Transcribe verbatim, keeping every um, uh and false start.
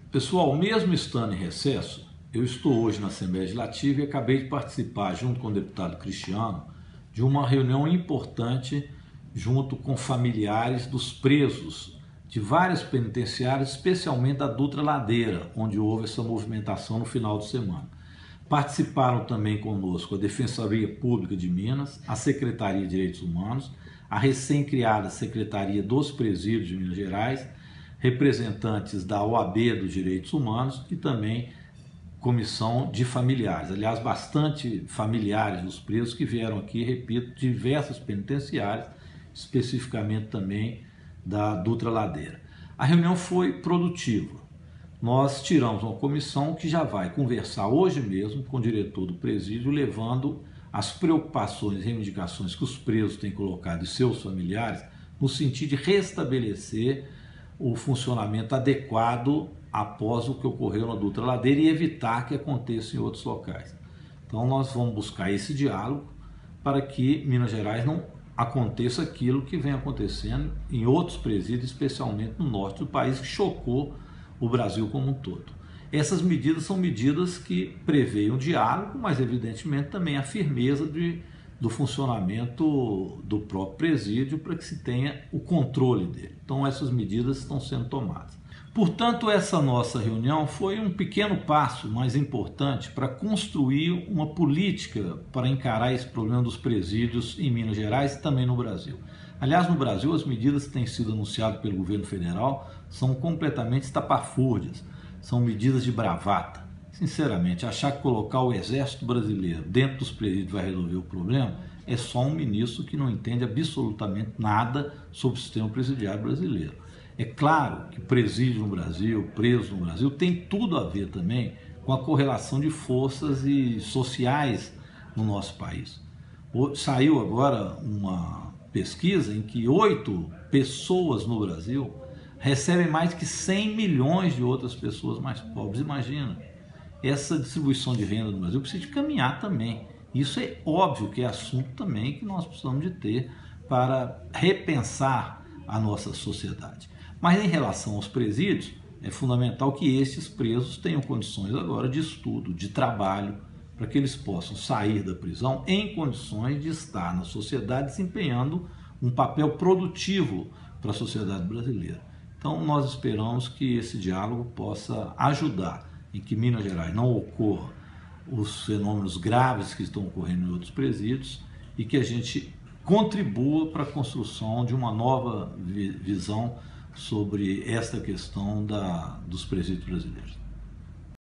Pessoal, mesmo estando em recesso, eu estou hoje na Assembleia Legislativa e acabei de participar, junto com o deputado Cristiano, de uma reunião importante junto com familiares dos presos de várias penitenciárias, especialmente da Dutra Ladeira, onde houve essa movimentação no final de semana. Participaram também conosco a Defensoria Pública de Minas, a Secretaria de Direitos Humanos, a recém-criada Secretaria dos Presídios de Minas Gerais, representantes da O A B dos Direitos Humanos e também comissão de familiares. Aliás, bastante familiares dos presos que vieram aqui, repito, diversas penitenciárias, especificamente também da Dutra Ladeira. A reunião foi produtiva. Nós tiramos uma comissão que já vai conversar hoje mesmo com o diretor do presídio, levando as preocupações e reivindicações que os presos têm colocado e seus familiares no sentido de restabelecer o funcionamento adequado após o que ocorreu na Dutra Ladeira e evitar que aconteça em outros locais. Então nós vamos buscar esse diálogo para que Minas Gerais não aconteça aquilo que vem acontecendo em outros presídios, especialmente no norte do país, que chocou o Brasil como um todo. Essas medidas são medidas que prevêem o diálogo, mas evidentemente também a firmeza de, do funcionamento do próprio presídio para que se tenha o controle dele. Então essas medidas estão sendo tomadas. Portanto, essa nossa reunião foi um pequeno passo mais importante para construir uma política para encarar esse problema dos presídios em Minas Gerais e também no Brasil. Aliás, no Brasil, as medidas que têm sido anunciadas pelo governo federal são completamente estapafúrdias, são medidas de bravata. Sinceramente, achar que colocar o exército brasileiro dentro dos presídios vai resolver o problema é só um ministro que não entende absolutamente nada sobre o sistema presidiário brasileiro. É claro que presídio no Brasil, preso no Brasil, tem tudo a ver também com a correlação de forças e sociais no nosso país. Saiu agora uma pesquisa em que oito pessoas no Brasil recebem mais que cem milhões de outras pessoas mais pobres. Imagina, essa distribuição de renda no Brasil precisa de caminhar também. Isso é óbvio que é assunto também que nós precisamos de ter para repensar a nossa sociedade. Mas em relação aos presídios, é fundamental que estes presos tenham condições agora de estudo, de trabalho, para que eles possam sair da prisão em condições de estar na sociedade desempenhando um papel produtivo para a sociedade brasileira. Então nós esperamos que esse diálogo possa ajudar em que Minas Gerais não ocorra os fenômenos graves que estão ocorrendo em outros presídios e que a gente contribua para a construção de uma nova visão sobre esta questão da, dos presídios brasileiros.